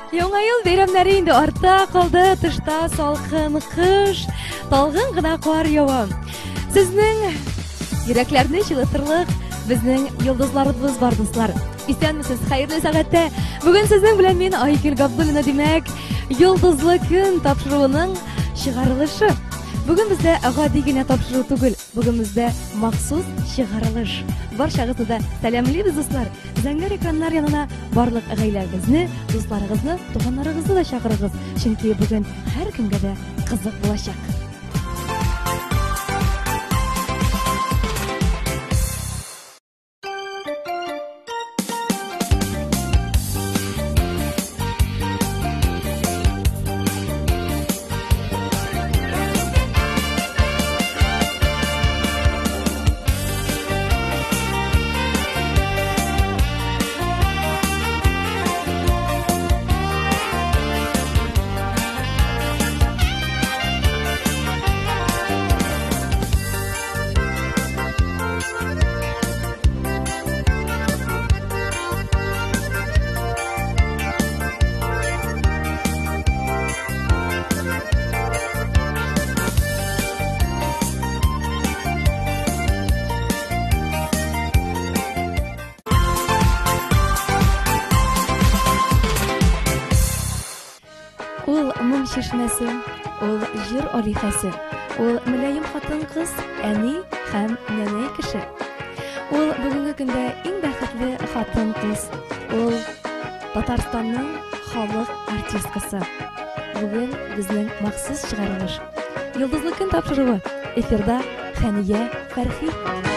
Яңа ел бәйрәмнәре инде артта калды, тышта салкын кыш, талгын гына кар ява. Сезнең йөрәкләрне җылытырлык безнең йолдызларыбыз бар, дуслар. Исәнмесез, хәерле сәгатьтә. Бүген сезнең белән мин Айгөл Габдуллина, димәк, йолдызлы көн тапшыруының чыгарылышы. Бүген бездә гади генә тапшыру түгел, бүген бездә махсус чыгарылыш. Барчагызны да сәламлыйбыз, дуслар. Зәңгәр экраннар янына барлык гаиләгезне, дусларыгызны, туганнарыгызны да чакырыгыз, чөнки бүген һәр кемгә дә кызык булачак. Ул моң чишмәсе, ул җыр алихәсе, ул мөлаем хатын-кыз, әни һәм нәнәй кеше. Ул бүгенге көндә иң бәхетле хатын-кыз. Ул Татарстанның халык артисткасы. Бүген безнең махсус чыгарылыш. Йолдызлы көн тапшыруы. Эфирда Хәния Фәрхи.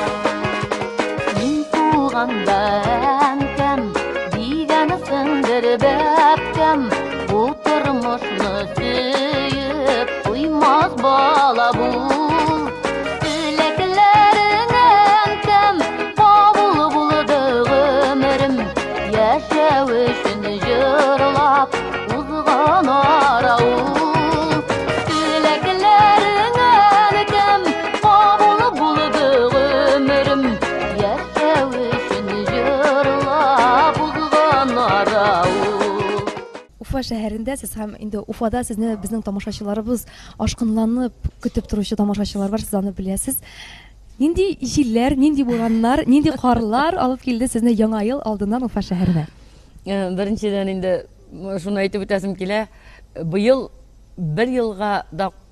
Мин туганда әнкәм, дигәне сеңдер бәпкәм. Bu turmuşnu süyüp uymaz bala bul. Dileklerin entem, kabul buldu ömrüm. Yaşav üçün jırlap uzgan araul. Dileklerin entem, kabul buldu ömrüm. Yaşav üçün jırlap uzgan araul. Уфа шәһәрендә сез һәм инде Уфада сезне безнең тамашачыларыбыз ашкынланып көтеп торучы тамашачылар бар, сез аны беләсез. Нинди җилләр, нинди бураннар, нинди карлар алып килде сезне яңа ел алдыннан Уфа шәһәренә? Беренчедән инде шуны әйтеп үтәсем килә. Быел бер елга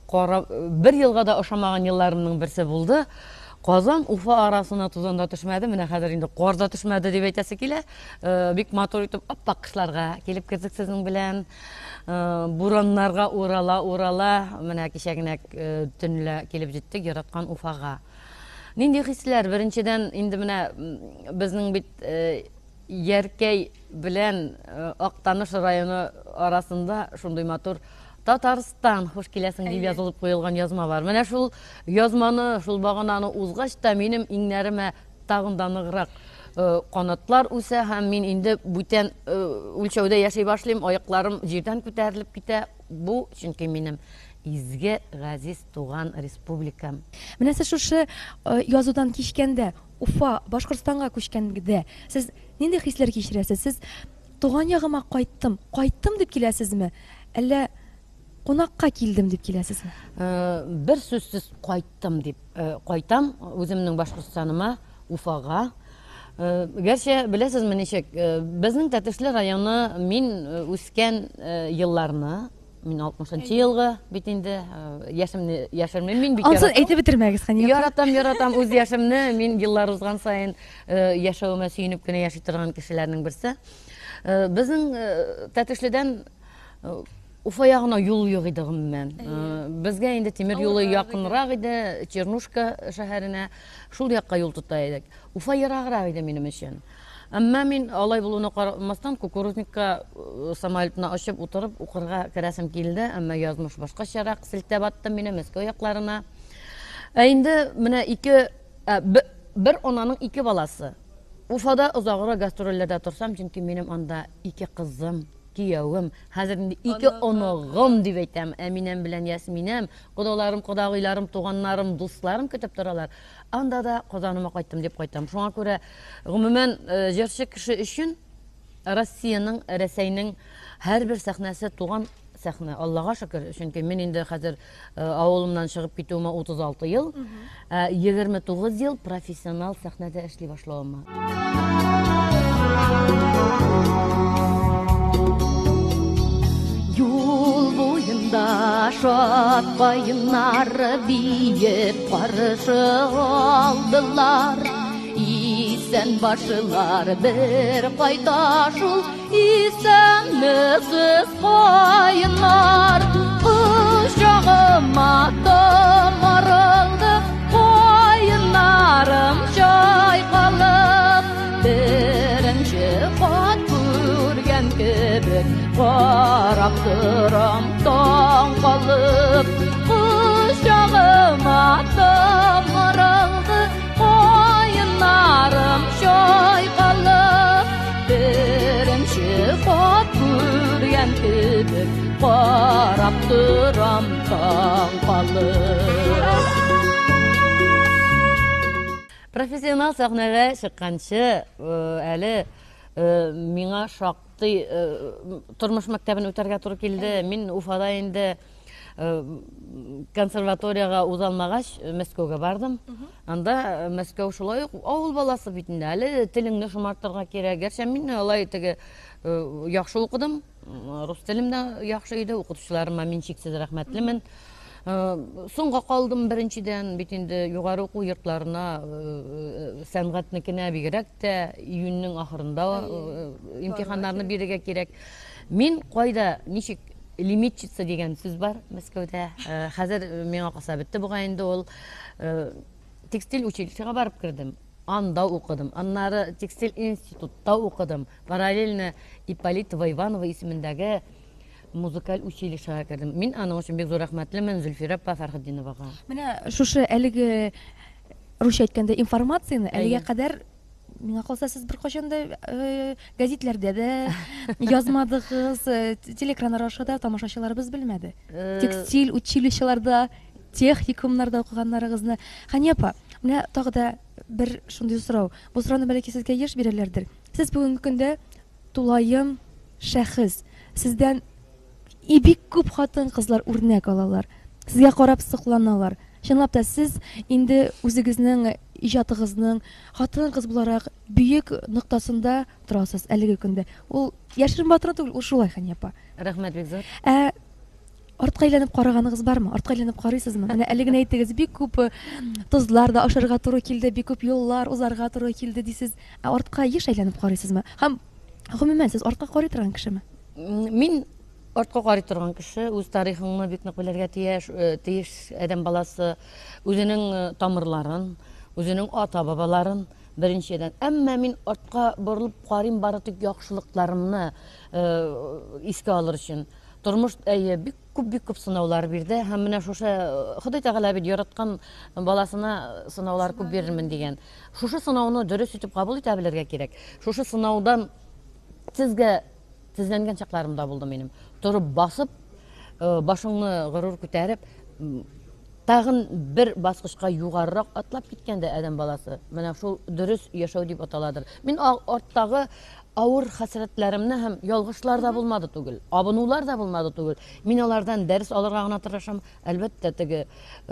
да ошамаган елларымның берсе булды. Казан Уфа арасына тузанда төшмәде, менә хәзер инде карда төшмәде дип әйтәсе килә. Бик матур итеп аппак кышларга килеп кирдек сезнең белән. Бураннарга урала, менә кичә генә төнлә килеп җиттек яраткан Уфага. Нинди хисләр? Беренчедән инде менә безнең бит Яркәй белән Актаныш районы арасында шундый матур Татарстан хуш киләсең дип язылып куелган язма бар. Менә шул язманы, шул багананы узгач та минем иңнәремә тагын да ныграк канатлар үсә һәм мин инде бүтән үлчәүдә яши башлыйм, аякларым җирдән күтәрелеп китә. Бу чөнки минем изге газиз туган республикам. Менә сез шушы язудан кичкәндә, Уфа, Башкортстанга күчкәндә, сез нинди хисләр кичерәсез? Сез туган ягыма кайттым дип киләсезме? Әллә кунакка килдем дип киләсезме? Бер сүзсез кайттым дип кайтам үземнең Башкортстаныма, Уфага. Гәрчә беләсезме ничек, безнең Тәтешле районы мин үскән елларны, мин 60-нчы елгы бит инде яшемне мин бик яратам. Ансыз әйтеп бетермәгез, Хәния. Яратам үз яшемне, мин еллар узган саен яшәвемә сөенеп кенә яши торган кешеләрнең берсе. Безнең Тәтешледән Уфа ягына юл юк иде гомумән. Безгә инде тимер юлы якынрак иде, Чернушка шәһәренә, шул якка юл тота идек. Уфа ераграк иде минем өчен. Әмма мин алай булуына карамастан Кукурузникка самолетына очып утырып укырга керәсем килде, әмма язмыш башкачарак селтәп аттым мине Мәскәү якларына. Инде менә бер ананың ике баласы. Уфада озаграк гастрольләрдә торсам, чөнки минем анда ике кызым, киявым, хәзер инде ике оныгым дип әйтәм. Әминәм белән Ясминәм, кодаларым, кодагыйларым, туганнарым, дусларым көтеп торалар. Анда да Казаныма кайттым дип кайтам. Шуңа күрә гомумән җырчы кеше өчен Россияның, Рәсәйнең һәрбер сәхнәсе туган сәхнә. Аллаға шөкер. Чөнки мин инде хәзер авылымнан чыгып китүемә 36 ел, 29 ел профессионал сәхнәдә эшли башлавыма. Юл буенда шат байыннар биеп каршы алдылар. Исән башылар бер кайта шул исәнмесез кайыннар. Кочагыма томырылды кайыннарым чайкалып. Беренче кат күргән кебек карап торам таң калып. Кочагыма томырылды кайыннарым чайкалып. Беренче кат күргән кебек карап торам таң калып. Профессионал сәхнәгә чыкканчы әле миңа шактый тормыш мәктәбен үтәргә туры килде. Мин Уфада инде консерваторияга узалмагач Мәскәүгә бардым. Анда Мәскәү шулай ук авыл баласы бит инде. Әле телеңне шомартырга кирәк. Гәрчә мин алай теге яхшы укыдым. Рус телем дә яхшы иде. Укытучыларыма мин чиксез рәхмәтлемен. Соңга калдым беренчедән бит инде югары уку йортларына сәнгатьнекенә бигрәк тә июньнең ахырында имтиханнарны бирергә кирәк. Мин кайда ничек лимитчица дигән сүз бар Мәскәүдә. Хәзер миңа каса бетте буга инде ул текстиль училищега барып кирдем. Анда укыдым. Аннары текстиль институтта укыдым. Параллельно Ипполитова Иванова исемендәге музыкаль училищега кирдем. Мин аның өчен бик зур рәхмәтлемен Зөлфира апа Фәрхетдиновага. Менә шушы әлеге русча әйткәндә информацияны әлегә кадәр миңа калса сез бер качан да газетләрдә дә язмадыгыз, телекраннар аша да тамашачыларыбыз белмәде. Текстиль училищеларда, техникумнарда укыганнарыгызны. Хәния апа, менә тагы да бер шундый сорау. Бу сорауны бәлки сезгә еш бирәләрдер. Сез бүгенге көндә тулаем шәхес. Сездән бик күп хатын-кызлар үрнәк алалар. Сезгә карап сокланалар. Чынлап та сез инде үзегезнең иҗатыгызның хатын-кыз буларак бөек ноктасында торасыз әлеге көндә. Ул яшерен батыры түгел, ул шулай Хәния апа. Рәхмәт бик зур. Артка әйләнеп караганыгыз бармы? Артка әйләнеп карыйсызмы? Менә әлеге әйтегез, бик күп тозлар да ашарга туры килде, бик күп юллар узарга туры килде дисез. Артка еш әйләнеп карыйсызмы? Һәм гомумән сез артка карый торган кешеме? Мин артка карый торган кеше, үз тарихыңны бик нык белергә тиеш адәм баласы, үзенең тамырларын, үзенең ата-бабаларын беренчедән. Әмма мин артка борылып карыйм бары тик яхшылыкларымны искә алыр өчен. Тормыш бик күп сынаулар бирде. Һәм менә шушы Ходай Тәгалә бит яраткан баласына сынаулар күп бирермен дигән. Шушы сынауны дөрес итеп кабул итә белергә кирәк. Шушы сынаудан сезгә тезләнгән чакларым да булды минем. Торып басып, башыңны горур күтәреп, тагын бер баскычка югарырак атлап киткәндә адәм баласы. Менә шул дөрес яшәү дип аталадыр. Мин арттагы авыр хәсрәтләремне һәм ялгышлар да булмады түгел, абынулар да булмады түгел. Мин алардан дәрес алырга гына тырышам. Әлбәттә, теге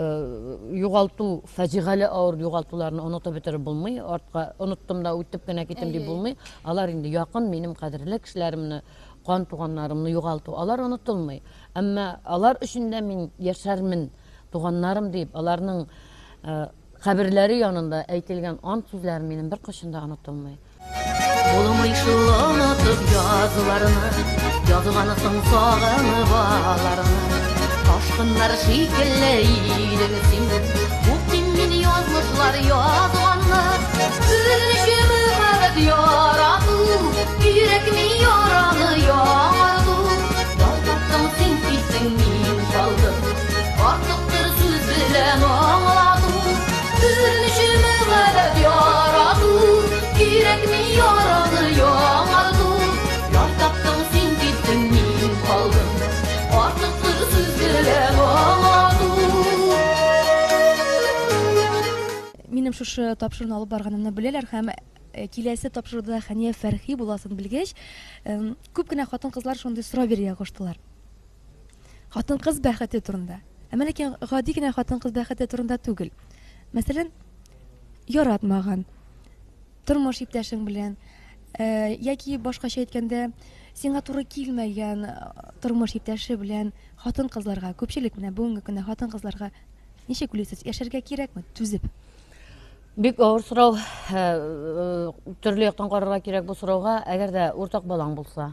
югалту, фаҗигале авыр югалтуларны онытып бетереп булмый. Артка оныттым да үтеп кенә китем дип булмый. Алар инде якын минем кадерле кешеләремне, кан туганнарымны югалту, алар онытылмый. Әмма алар өчен дә мин яшәрмен, туганнарым дип, аларның каберләре янында әйтелгән ант сүзләре минем бер кашын да онытылмый. Булмый шул онытып язуларны, язганысың сагынып аларны. Ташкыннар шикелле идең син, күптән мин язмышлар язганны. Үзенчә мәхәббәт ярату, йөрәкне яраны яңарту. Ялтаттың син китсең мин калдым, артыктыр сүз белән аңлату. Үзенчә мәхәббәт ярату, йөрәкне яраны яңарту. Ялтаттың син китсең мин калдым, артыктыр сүз белән аңлату. Минем шушы тапшыруны алып барганымны беләләр һәм киләсе тапшыруда Хәния Фәрхи буласын белгәч, күп кенә хатын-кызлар шундый сорау бирергә куштылар. Хатын-кыз бәхете турында. Әмма ләкин гади генә хатын-кыз бәхете турында түгел. Мәсәлән, яратмаган тормыш иптәшең белән, яки башкача әйткәндә, сиңа туры килмәгән тормыш иптәше белән хатын-кызларга, күпчелек менә бүгенге көндә хатын-кызларга ничек уйлыйсыз, яшәргә кирәкме, түзеп? Бик авыр сорау, төрле яктан карарга кирәк бу сорауга, әгәр дә уртак балаң булса.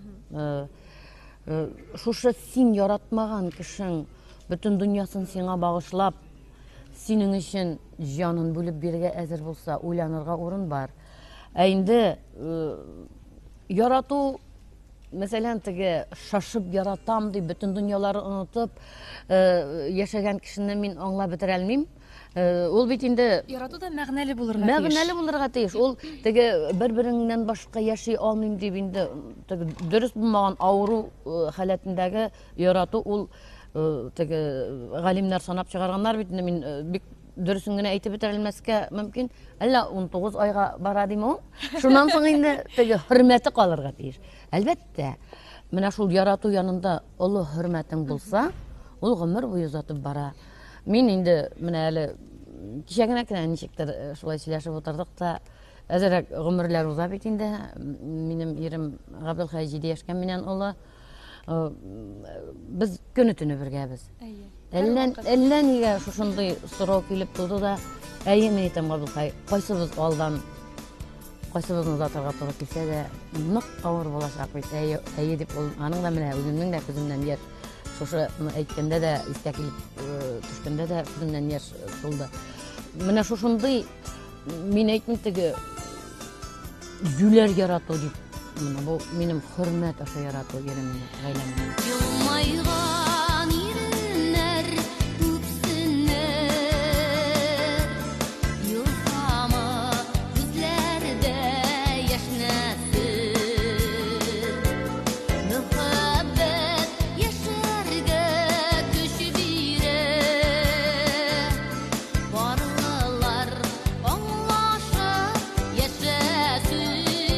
Шушы син яратмаган кешең бөтен дөньясын сиңа багышлап, синең өчен җанын бүлеп бирергә әзер булса, уйланырга урын бар. Ә инде ярату, мәсәлән, теге шашып яратам дип бөтен дөньялары онытып яшәгән кешене мин аңлап бетерә алмыйм. Ул бит инде Ярату да мәгънәле булырга тиеш. мәгънәле булырга тиеш. Ул теге бер-береңнән башка яши алмыйм дип инде теге дөрес булмаган авыру халәтендәге ярату, ул теге галимнәр санап чыгарганнар бит. Мин бик дөресен генә әйтеп бетерә алмаска мөмкин. Әллә 19 айга бара димме ул? Шуннан соң инде теге хөрмәте калырга тиеш. Әлбәттә, менә шул ярату янында олы хөрмәтең булса, ул гомер буе узатып бара. Мин инде менә әле кичә генә ничектер шулай сөйләшеп утырдык та, әзерәк гомерләр уза бит инде. Минем ирем Габделхай 7 яшькә миннән олы. Без көне-төне бергәбез. Әллә нигә шушындый сорау килеп туды да, әйе, мин әйтәм, Габделхай, кайсыбыз алдан, кайсыбызны узатырга туры килсә дә, нык авыр булачак бит. Әйе дип, аның да менә үземнең дә күземнән яшь, шушы әйткәндә дә, искә килеп төшкәндә дә күземнән яшь тулды. Менә шушындый, мин әйтмим, теге юләр ярату дип, бу минем хөрмәт аша ярату иремне, гаиләмне. Йылмайган иреннәр күпсеннәр, юлсама күзләрдә яшьнәсен. Мөхәббәт яшәргә көч бирә, барлылар аңлаша яшәсен.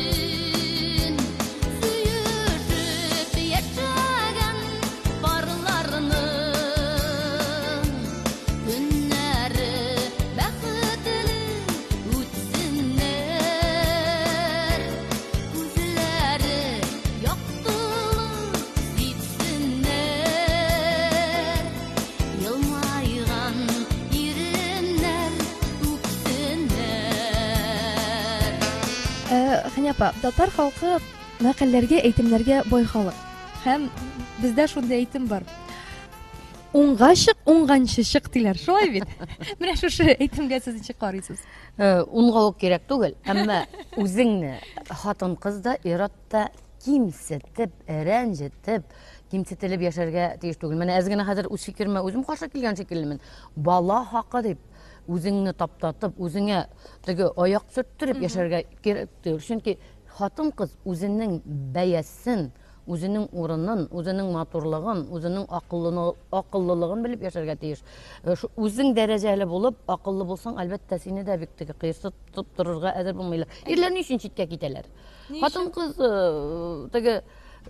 Хәния апа, татар халкы мәкальләргә, әйтемнәргә бай халык. Һәм бездә шундый әйтем бар. Уңга чык, уңганчы чык диләр. Шулай бит. Менә шушы әйтемгә сез ничек карыйсыз? Уңга ук кирәк түгел, әмма үзеңне хатын-кыз да ир-атта кимсетеп, рәнҗетеп, кимсетелеп яшәргә тиеш түгел. Менә әз генә хәзер үз фикеремә үзем каршы килгән шикеллемен. Бала хакы дип үзеңне таптатып, үзеңә теге аяк сөрттөреп яшәргә кирәк түгел. Чөнки хатын-кыз үзенең бәясен, үзенең урынын, үзенең матурлыгын, үзенең акыллылыгын белеп яшәргә тиеш. Үзең дәрәҗәле булып, акыллы булсаң, әлбәттә сине дә бик теге кыйсытып торырга әзер булмыйлар. Ирләр ни өчен читкә китәләр? Хатын-кыз теге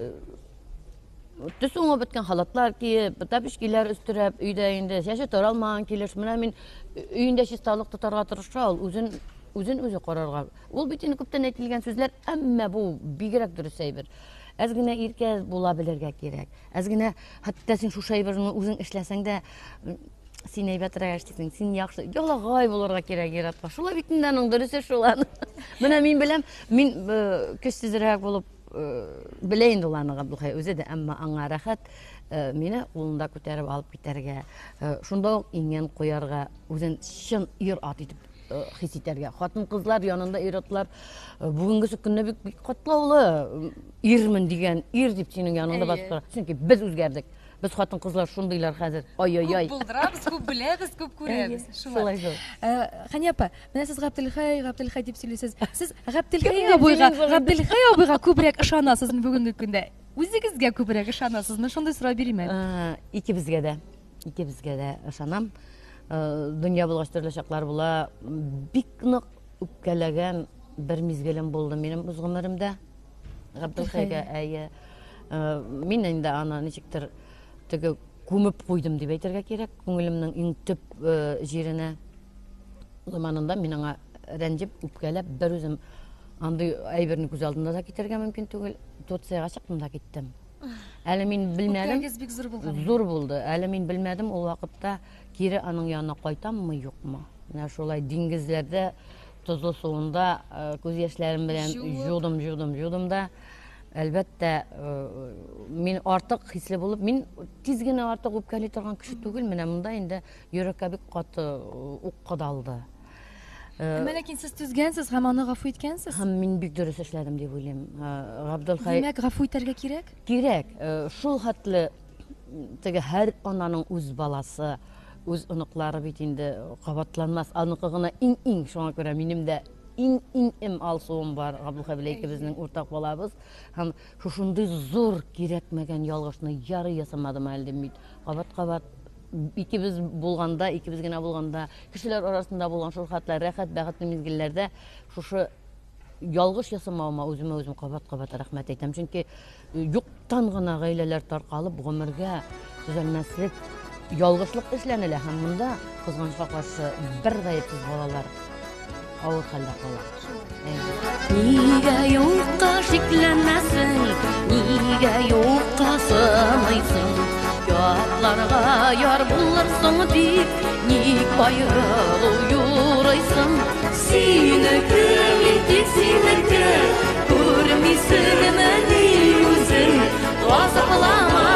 төс уңып беткән халатлар киеп, тәпишкиләр өстерәп, өйдә инде яши тора алмаган килеш, менә мин өендә чисталык тотарга тырыша, ул үзен үзе карарга. Ул бит инде күптән әйтелгән сүзләр, әмма бу бигрәк дөрес әйбер. Әз генә иркә була белергә кирәк. Әз генә хәтта син шушы әйберне үзең эшләсәң дә, син әйбәтрәк эшлисең, син яхшы, ялагай булырга кирәк иратка. Шулай бит инде аның дөресе шулай. Менә мин беләм, мин көчсезрәк булып белә инде ул аны Габделхай үзе дә, әмма аңа рәхәт мине кулында күтәреп алып китәргә, шунда ук иңен куярга, үзен чын ир-ат итеп хис итәргә. Хатын-кызлар янында ир-атлар бүгенге көндә бик катлаулы ирмен дигән, ир дип синең яныңда басып тора. Чөнки без үзгәрдек. Без хатын-кызлар шундыйлар хәзер. Ай-ай-ай. Күп булдырабыз, күп беләбез, күп күрәбез. Шулай. Хәния апа, менә сез Габделхай дип сөйлисез. Сез Габделхай абыйга күбрәк ышанасызмы бүгенге көндә? Үзегезгә күбрәк ышанасызмы? Шундый сорау бирим әле. Икебезгә дә ышанам. Дөнья булгач төрле чаклар була. Бик нык үпкәләгән bir mizgilim buldu benim öz gümürümde. Gabdülhayga әйе. Мен енді ана ничектір тігі көміп қойдым деп айтырға керек. Көңілімнің ең түп жеріне заманында мен аңа рәнжіп, үпкәләп, бір өзім андай әйберін көз алдында да кетерге мүмкін түгел. Тоtsayға шықтым да кеттім. Әлі мен білмедім. Үпкәгез бик зур булган. Зор болды. Әлі мен білмедім, ол вақытта кері аның янына қайтам мы, жоқ мы. Менә шулай диңгезләрдә тозлы суында көз яшьләрем белән жудым да. Әлбәттә, мен артык хисле булып, мен тиз генә артык үпкәли торган кеше түгел, менә монда инде йөрәккә бик каты ук кадалды. Ләкин сез түзгәнсез һәм аны гафу иткәнсез. Һәм мин бик дөрес эшләдем дип уйлыйм. Габдулхай Димәк, гафу итәргә кирәк? Кирәк. Шул хәтле теге һәр ананың үз баласы, үз оныклары бит инде кабатланмас. Аныкы гына иң шуңа күрә минем дә иң алсуым бар. Габдулхай белән икебезнең уртак балабыз. Һәм шушындый зур кирәкмәгән ялгышны яры ясамадым әле бит. Кабат икебез булганда, икебез генә булганда, кешеләр арасында булган шул хәтле рәхәт, бәхетле мизгелләрдә шушы ялгыш ясамауыма үзем кабат рәхмәт әйтәм. Чөнки юктан гына гаиләләр таркалып, гомергә төзәлмәслек ялгышлык эшләнелә һәм монда кызганычка каршы бер гаепсез балалар авыр хәлдә кала. Нигә юкка шикләнәсең, нигә юкка сынайсың? Ятларга яр булырсың дип, ник байрылып юрыйсың? Синеке, тик синеке, күрмисеңме ни үзең? Газапланма,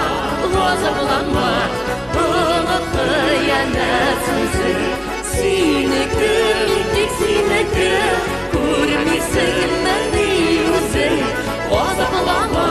unut хыянәтсең. Синеке, тик синеке, күрмисеңме ни үзең? Газапланма,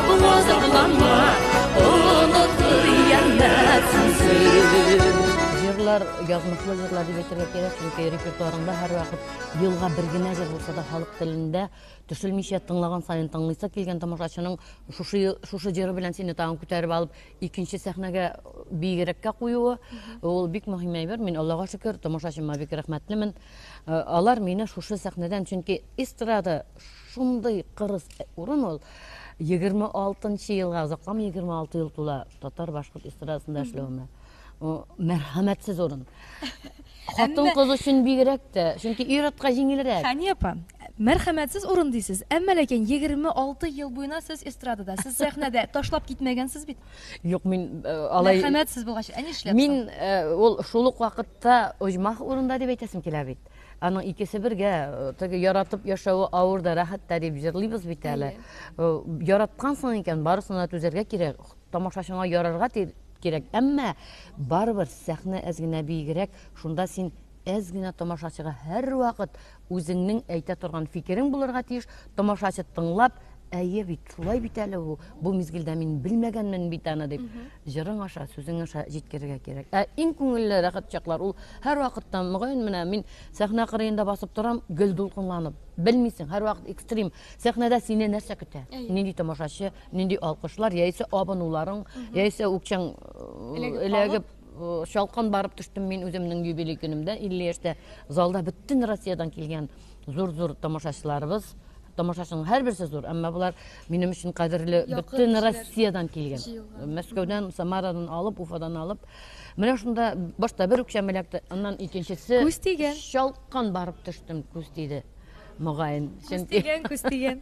unut хыянәтсең. Җырлар, язмышлы җырлар дип әйтергә кирәк, чөнки репертуарында һәр вакыт елга бер генә җыр булса да халык телендә төшелмичә тыңлаган сайын тыңлыйса килгән тамашачының шушы җыры белән сине тагын күтәреп алып икенче сәхнәгә бигрәккә куюы, ул бик мөһим әйбер. Мин Аллаһка шөкер, тамашачыма бик рәхмәтлемен. Алар мине шушы сәхнәдән, чөнки эстрада шундый кырыс урын ул. 26 елга, узаккан 26 ел тула татар башкорт эстрадасында эшләвемә. Мәрхәмәтсез урын. Хатын кыз өчен бигрәк тә, чөнки ир-атка җиңелрәк. Хәни апа, мәрхәмәтсез урын дисез. Әмма ләкин 26 ел буена сез эстрадада, сез сәхнәдә ташлап китмәгәнсез бит. Юк, мин алай Мәрхәмәтсез булгач, әни эшләп. Мин ул шулык вакытта оҗмах урында дип әйтәсем килә бит. Аның икесе бергә теге яратып яшәве авыр да рәхәт тә дип җырлыйбыз бит әле. Яраткансың икән, барысына түзәргә кирәк. Тамашачыңа ярарга кирәк. Әмма барыбер сәхнә әз генә бигрәк, шунда син әз генә тамашачыга һәр вакыт үзеңнең әйтә торган фикерең булырга тиеш. Тамашачы тыңлап, әйе бит, шулай бит әле бу мизгелдә мин белмәгәнмен бит аны дип җырың аша, сүзең аша җиткерергә кирәк. Иң күңелле рәхәт чаклар ул һәр вакытта мөгаен менә мин сәхнә кырыенда басып торам, гөл дулкынланып. Белмисең, һәр вакыт экстрим. Сәхнәдә сине нәрсә көтә? Нинди тамашачы, нинди алкышлар, яисә абынуларың, яисә үкчәң эләгеп шалкан барып төштем мин үземнең юбилей көнемдә 50 яшьтә залда бөтен Россиядән килгән зур тамашачыларыбыз. Тамашачының һәр берсе зур, әмма булар минем өчен кадерле бөтен Россиядән килгән. Мәскәүдән, Самарадан алып, Уфадан алып. Менә шунда башта бер үкчәм эләкте, аннан икенчесе шалкан барып төштем, күз тиде. Мөгаен, Күз тигән.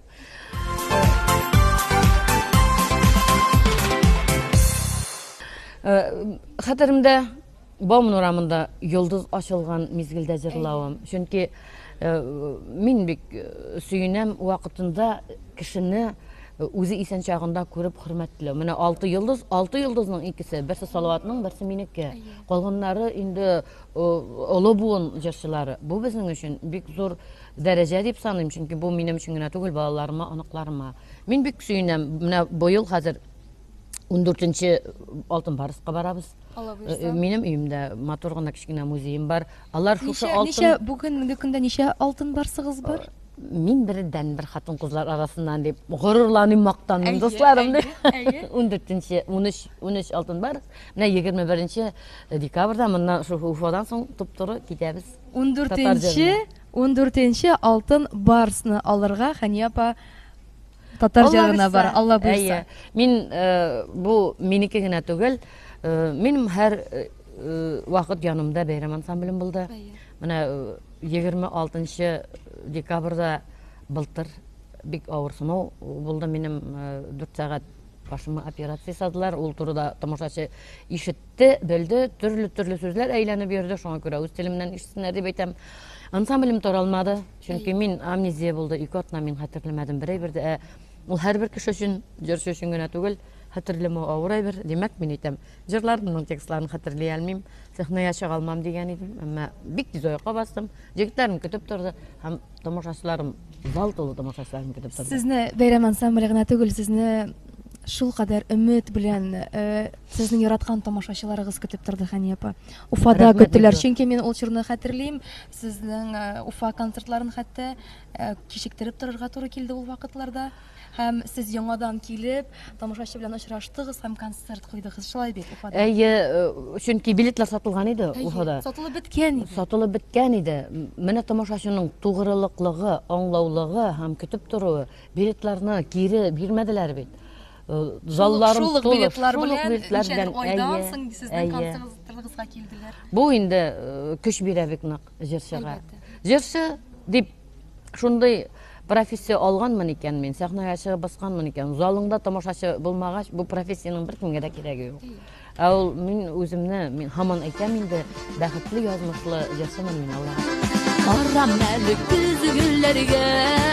Хәтеремдә Бауман урамында йолдыз ачылган мизгелдә җырлавым. Чөнки мин бик сөенәм вакытында кешене үзе исән чагында күреп хөрмәтләү. Менә 6 йолдызның икесе, берсе Салаватның, берсе минеке. Калганнары инде олы буын җырчылары. Бу безнең өчен бик зур дәрәҗә дип саныйм, чөнки бу минем өчен генә түгел, балаларыма, аныкларыма. Мин бик сөенәм. Менә быел хәзер 14-нче алтын барыска барабыз. Минем өемдә матур гына кичкенә музеем бар. Алар шушы алтын... Ничә бүгенге көндә ничә алтын барсыгыз бар? Мин бердән бер хатын кызлар арасыннан дип горурланым, мактаным, дусларым дип. 13 алтын бар. Менә 21 декабрьдә моннан шу Уфадан соң туп-туры китәбез. 14 14-нче алтын барсны алырга Хәния апа татар җырына бар. Алла булса. Мин бу минеке генә түгел. Минем һәр вакыт янымда бәйрәм ансамблем булды. Менә 26 декабрда былтыр бик авыр сынау булды. Минем 4 сәгать башыма операция садылар. Ул турыда тамашачы ишетте, белде, төрле сүзләр әйләнеп йөрде. Шуңа күрә үз телемнән ишетсеннәр дип әйтәм. Ансамблем таралмады. Чөнки мин амнезия булды. 2 атна мин хәтерләмәдем берәй-бердә. Ул һәрбер кеше өчен, җырчы өчен генә түгел, хәтерләмәү авыр бер. Димәк, мин әйтәм, җырларымның текстларын хәтерли алмыйм, сәхнәгә чыга алмам дигән идем, әмма бик тиз аякка бастым. Җегетләрем көтеп торды һәм тамашачыларым, зал тулы тамашачыларым көтеп торды. Сезне бәйрәм ансамбле генә түгел, сезне шул кадәр өмет белән сезнең яраткан тамашачыларыгыз көтеп торды Хәния апа. Уфада көттеләр, чөнки мин ул чорны хәтерлим. Сезнең Уфа концертларын хәтта кичектереп торырга туры килде ул вакытларда. Һәм сез яңадан килеп, тамашачы белән очраштыгыз һәм концерт куйдыгыз. Шулай бит Уфада. Чөнки билетлар сатылган иде Уфада. Сатылып беткән иде. Сатылып беткән иде. Менә тамашачының тугрылыклыгы, аңлаулыгы һәм көтеп торуы билетларны кире бирмәделәр бит. Залларым тулы, билетлар белән айдан соң сезнең концертыгызга килделәр. Бу инде көч бирә бик нык җырчыга. Җырчы дип шундый профессия алганмын икән мин, сәхнәгә чыгып басканмын икән. Залыңда тамашачы булмагач, бу профессияның бер кемгә дә кирәге юк. Ул мин үземне, мин һаман әйтәм инде, бәхетле язмышлы җырчымын мин Аллаһ. Арам әле күзгүлләргә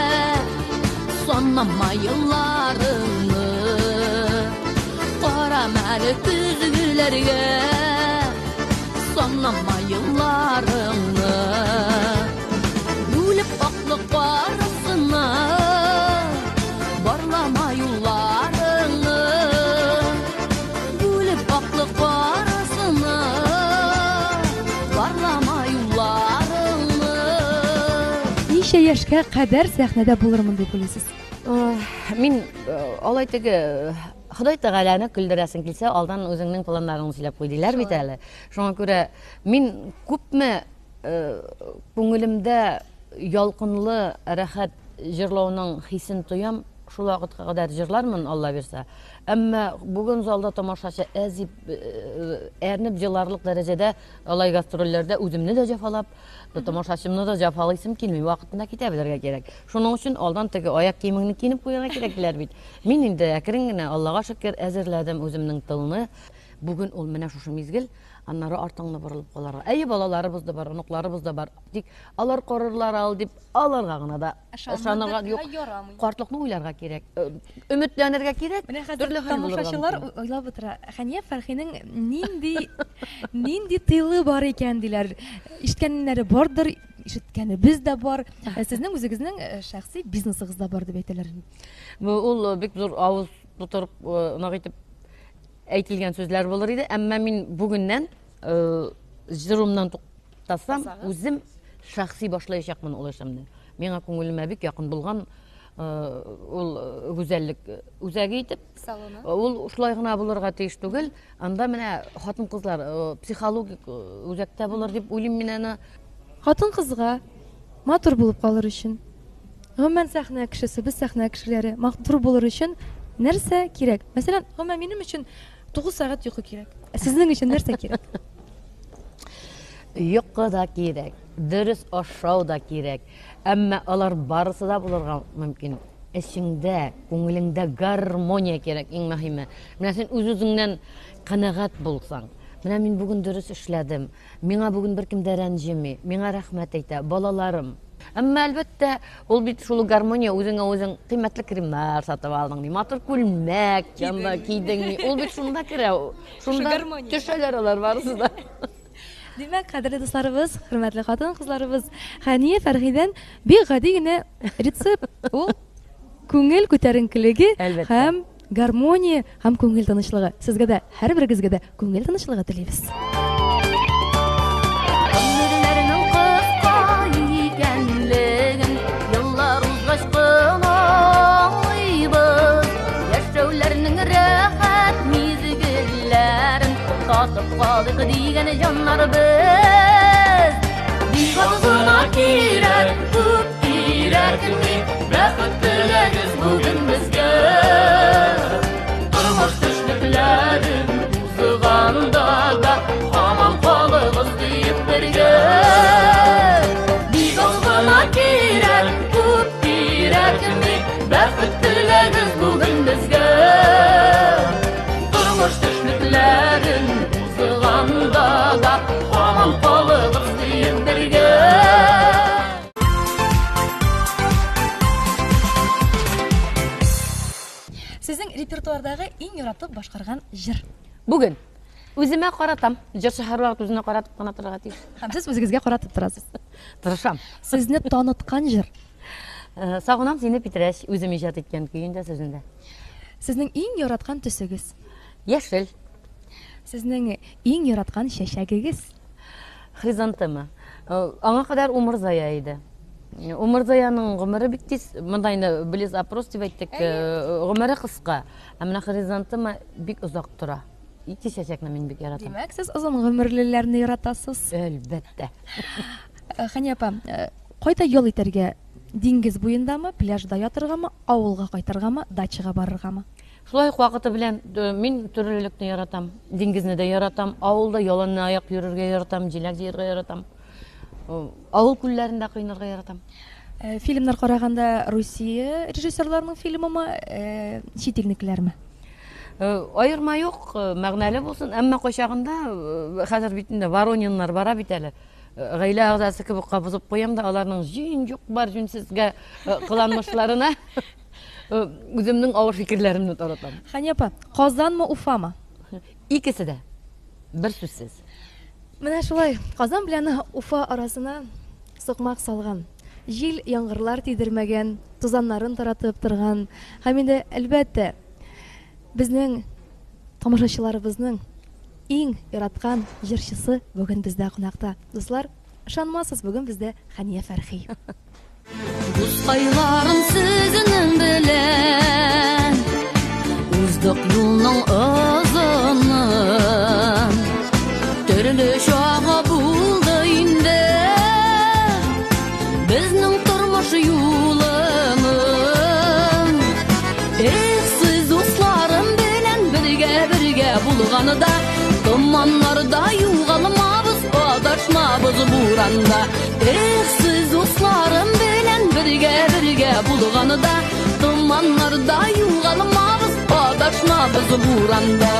санама елларыңны. Арам әле күзгүлләргә санама елларыңны. Үлеп аклык барысына барлама юлларыңны. Үлеп аклык барысына барлама юлларыңны. Ничә яшькә кадәр сәхнәдә булырмын дип уйлыйсыз? Мин алай теге Ходай Тәгаләне көлдерәсең килсә, алдан үзеңнең планнарыңны сөйләп куйдылар бит әле. Шуңа күрә мин күпме күңелемдә ялкынлы, рәхәт җырлауның хисен тоям, шул вакытка кадәр җырлармын, Алла бирсә. Әмма бүген залда тамашачы әзип, әрнеп җырларлык дәрәҗәдә алай гастрольләрдә үземне дә җафалап, тамашачымны да җафалыйсым килми, вакытында китә белергә кирәк. Шуның өчен алдан теге аяк киемеңне киенеп куярга кирәкләр бит. Мин инде әкрен генә, Аллага шөкер, әзерләдем үземнең тылны. Бүген ул менә шушы мизгел, аннары артыңны борылып каларга. Әйе, балаларыбыз да бар, оныкларыбыз да бар. Тик алар корырлар ал дип, аларга гына да ышанырга юк. Картлыкны уйларга кирәк. Өметләнергә кирәк. Төрле тамашачылар уйлап утыра. Хәния Фәрхинең нинди тылы бар икән диләр. Ишеткәннәре бардыр, ишеткәнебез дә бар. Сезнең үзегезнең шәхси бизнесыгыз да бар дип әйтәләр. Ул бик зур авыз тутырып, нак итеп әйтелгән сүзләр булыр иде. Әмма мин бүгеннән җырымнан туктасам, үзем шәхси башлаячакмын ул эшемне. Миңа күңелемә бик якын булган ул гүзәллек үзәге итеп, ул шулай гына булырга тиеш түгел. Анда менә хатын-кызлар психологик үзәктә булыр дип уйлыйм мин аны. Хатын-кызга матур булып калыр өчен, гомумән сәхнә кешесе, без сәхнә кешеләре матур булыр өчен нәрсә кирәк? Мәсәлән, гомумән минем өчен 9 сәгать йокы кирәк. Сезнең өчен нәрсә кирәк? Йокы да кирәк, дөрес ашау да кирәк. Әмма алар барысы да булырга мөмкин. Эшеңдә, күңелеңдә гармония кирәк, иң мөһиме. Менә син үз-үзеңнән канәгать булсаң. Менә мин бүген дөрес эшләдем. Миңа бүген беркем дә рәнҗеми. Миңа рәхмәт әйтә балаларым. Әмма әлбәттә, ул бит шул гармония үзең кыйммәтле кремнар сатып алдың, матур күлмәк җанда кидең. Ул бит шунда керә. Шунда төшәләр алар барысы да. Димәк, кадерле дусларыбыз, хөрмәтле хатын-кызларыбыз, Хәния Фәрхидән бик гади генә рецепт. Ул күңел күтәренкелеге һәм гармония һәм күңел тынычлыгы. Сезгә дә, һәрберегезгә дә күңел тынычлыгы телибез. Kaldık diyen canlar biz. Bir kadına girer Бақыт тілегіз бүгін бізге Тұрмыш түшіліктерін ұзығанда да Аман қолығыз дейіп бірге Бик озғына керек, көп керек ме Бақыт тілегіз бүгін бізге Тұрмыш түшіліктерін ұзығанда да Аман қолығыз дейіп бірге Сіздің репертуардағы ең яратып башқарған жыр. Бүген өзіме қаратам. Жыр шахар вақыт өзіне қаратып қана тұрға тиіс. Һәм сіз өзіңізге қаратып тұрасыз. Тырышам. Сізні танытқан жыр. Сағынам сені Петрәш өзім ижат еткен күйінде сөзінде. Сіздің ең яратқан түсігіз. Яшыл. Сіздің ең яратқан шәшәгігіз. Хризантема. Аңа қадар Умырзая еді. Умырзаяның ғұмыры биттіз, мұндайны біліз опрос деп айттық, ғұмыры қысқа. Әміна хризантема бик ұзақ тұра. Ити шәшәкні мен бик яратам. Демәк, сіз ұзын ғұмырлілеріні яратасыз. Әлбәтті. Хәни апа, қайта yol итәргә? Диңгез буендамы, пляжда ятыргамы, авылга кайтыргамы, дачага барыргамы? Шулай вакыты белән мин төрлелекне яратам. Диңгезне дә яратам, авылда яланны аяк йөрергә яратам, җиләк җыярга яратам. Авыл күлләрендә кыйнарга яратам. Фильмнар караганда Русия режиссерларының фильмымы, чит илнекеләрме? Айырма юк, мәгънәле булсын, әмма кайчагында хәзер битендә Ворониннар бара бит әле. Гаилә агзасы кебек кабызып куям да, аларның җин юк бар җүнсезгә кыланмышларына үземнең авыр фикерләремне таратам. Хәни апа, Казанмы, Уфамы? Икесе дә бер сүзсез. Менә шулай, Казан белән Уфа арасына сукмак салган, җил яңгырлар тидермәгән, тузаннарын таратып торган, һәм инде әлбәттә безнең тамашачыларыбызның иң яраткан җырчысы бүген бездә кунакта. Дуслар, ышанмасыз, бүген бездә Хәния Фәрхи. Дускайларым сезнең белән Уздык юлның озынын Төрле чагы булды инде Безнең тормыш юлының Сез дусларым белән бергә булганында Томаннарда югалмабыз, адашмабыз буранда Сез дусларым белән бергә булганында Томаннарда югалмабыз, адашмабыз буранда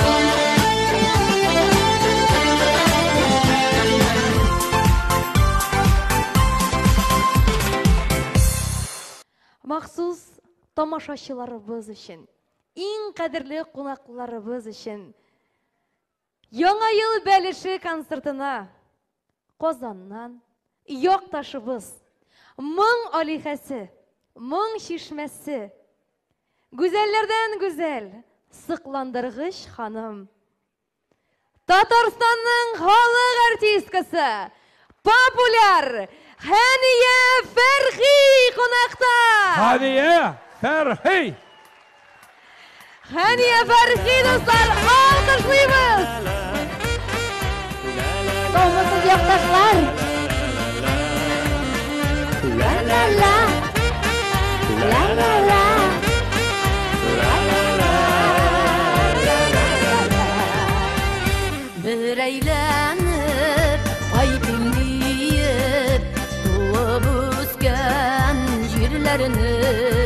Махсус тамашачыларыбыз өчен, иң кадерле кунакларыбыз өчен Яңа ел бәлеше концертына Казаннан якташыбыз, Моң алихәсе, Моң чишмәсе, гүзәлләрдән гүзәл, сыкландыргыч ханым. Татарстанның халык артисткасы, популяр Хәния Фәрхи кунакта. Хәния Фәрхи. Хәния Фәрхи, дуслар, алкышлыйбыз. Томысыз якташлар. Ла-ла-ла. Ла-ла-ла. Bir eğlenip, ay dinleyip Doğup üsken jirlerini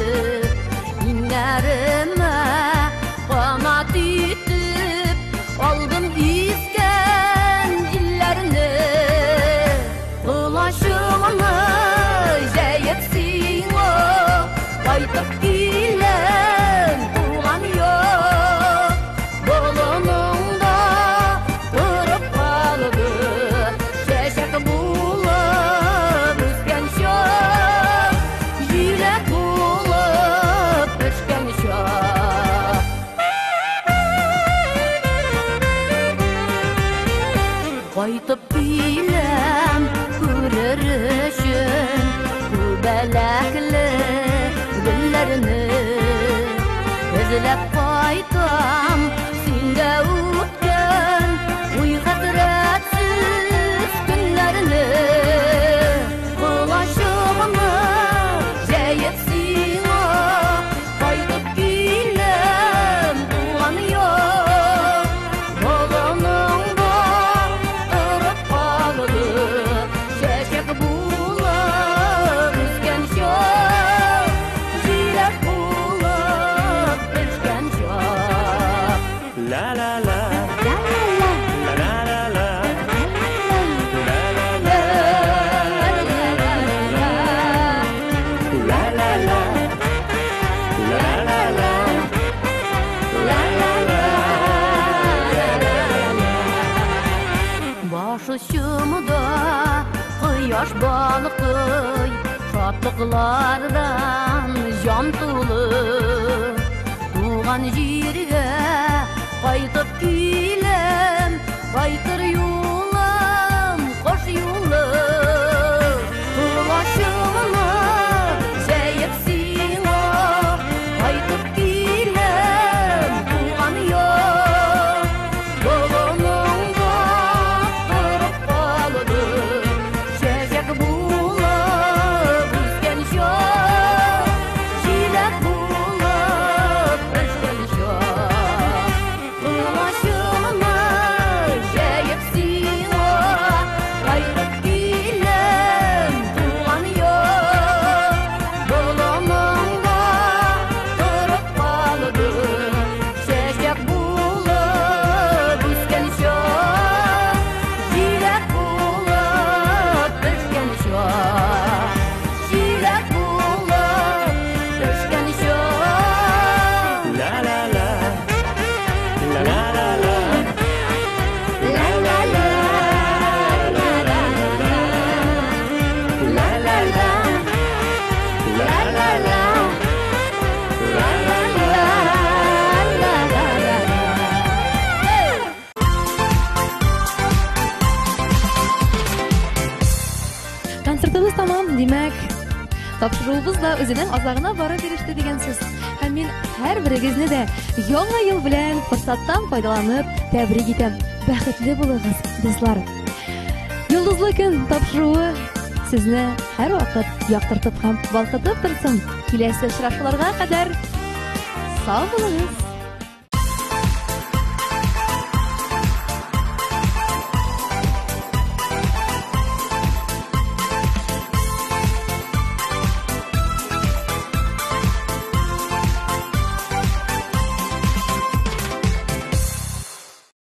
İnlerime kanat itip Aldım isken dillerini Ulaşımını zeyetsin o Kaytıp gilen tuğan yok Bolununda durup kalıbı Şeşek bulup üsken şok Yürek bulup üsken şok Kaytıp bilem görürüşün Bu belekli güllerini Özlep kaytam sinde utken Uy hasretsiz günlerini Ulaşımını zeyetsin Başımda kıyaş balıkıy şatlıklardan can tulu Tuğan jirge kaytıp kilem Kaytır yulam koş yulu Başımı seyip sino Kaytıp kilem tuğan yok Yolunumda kırıp kalıdı Şevcek bulup üzgen şok Şilek bulup üzgen şok Başımı seyip sino Kaytıp kilem tuğan yok Yolunumda kırıp kalıdı Şevcek bulup üzgen şok Şilek bulup üzgen şok Şilek bulup üzgen şok La la la, la la la la, La la la, la la la, la la la, la la la, la la la, la la Концертыбыз тамам, димәк. Тапшыруыбыз да үзенең азагына барып иреште дигән сүз. Һәм мин һәрберегезне дә яңа ел белән форсаттан файдаланып тәбрик итәм. Бәхетле булыгыз, дуслар. Йолдызлы көн тапшыруы сезне һәрвакыт яктыртып һәм балкытып торсын. Киләсе очрашуларга кадәр сау булыгыз.